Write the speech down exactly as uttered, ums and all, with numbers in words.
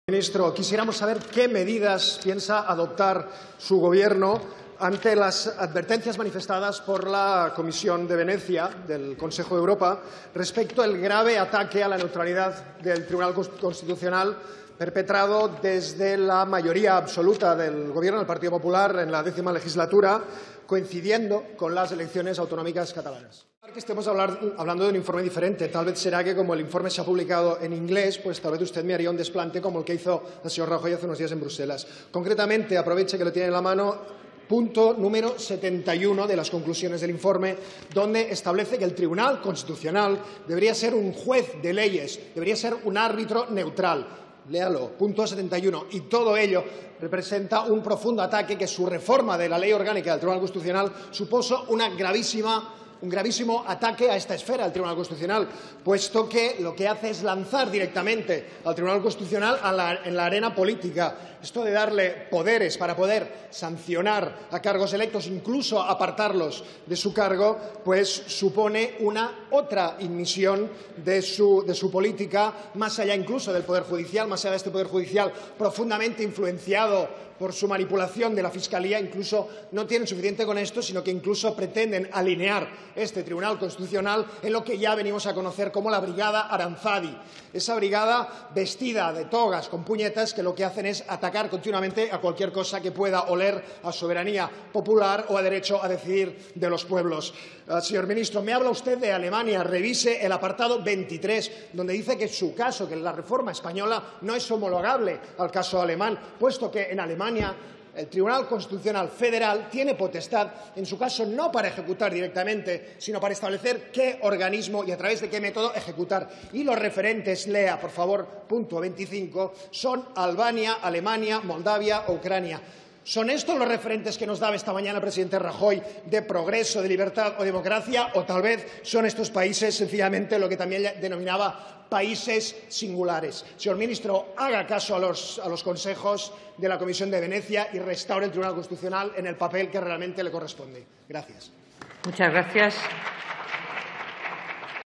Ministro, quisiéramos saber qué medidas piensa adoptar su Gobierno ante las advertencias manifestadas por la Comisión de Venecia del Consejo de Europa respecto al grave ataque a la neutralidad del Tribunal Constitucional perpetrado desde la mayoría absoluta del Gobierno del Partido Popular en la décima legislatura, coincidiendo con las elecciones autonómicas catalanas. Que estemos hablar, hablando de un informe diferente. Tal vez será que, como el informe se ha publicado en inglés, pues tal vez usted me haría un desplante como el que hizo el señor Rajoy hace unos días en Bruselas. Concretamente, aproveche que lo tiene en la mano, punto número setenta y uno de las conclusiones del informe, donde establece que el Tribunal Constitucional debería ser un juez de leyes, debería ser un árbitro neutral. Léalo, punto setenta y uno. Y todo ello representa un profundo ataque que su reforma de la Ley Orgánica del Tribunal Constitucional supuso una gravísima un gravísimo ataque a esta esfera del Tribunal Constitucional, puesto que lo que hace es lanzar directamente al Tribunal Constitucional a la, en la arena política. Esto de darle poderes para poder sancionar a cargos electos, incluso apartarlos de su cargo, pues supone una otra inmisión de su, de su política, más allá incluso del Poder Judicial, más allá de este Poder Judicial profundamente influenciado por su manipulación de la Fiscalía. Incluso no tienen suficiente con esto, sino que incluso pretenden alinear este Tribunal Constitucional en lo que ya venimos a conocer como la Brigada Aranzadi. Esa brigada vestida de togas con puñetas que lo que hacen es atacar continuamente a cualquier cosa que pueda oler a soberanía popular o a derecho a decidir de los pueblos. Uh, señor ministro, me habla usted de Alemania. Revise el apartado veintitrés, donde dice que su caso, que la reforma española, no es homologable al caso alemán, puesto que en Alemania el Tribunal Constitucional Federal tiene potestad, en su caso, no para ejecutar directamente, sino para establecer qué organismo y a través de qué método ejecutar. Y los referentes, lea, por favor, punto veinticinco, son Albania, Alemania, Moldavia o Ucrania. ¿Son estos los referentes que nos daba esta mañana el presidente Rajoy de progreso, de libertad o democracia? ¿O tal vez son estos países sencillamente lo que también denominaba países singulares? Señor ministro, haga caso a los, a los consejos de la Comisión de Venecia y restaure el Tribunal Constitucional en el papel que realmente le corresponde. Gracias. Muchas gracias.